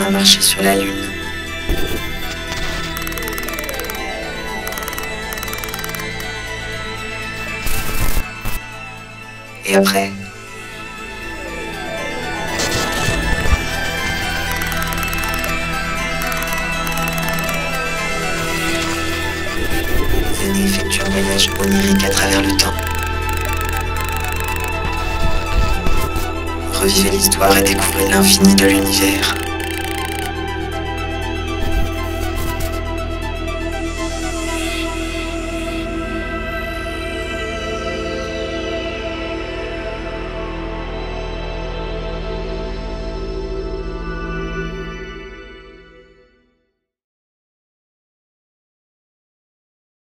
à marcher sur la Lune. Et après? Venez effectuer un voyage onirique à travers le temps. Revivez l'histoire et découvrez l'infini de l'univers.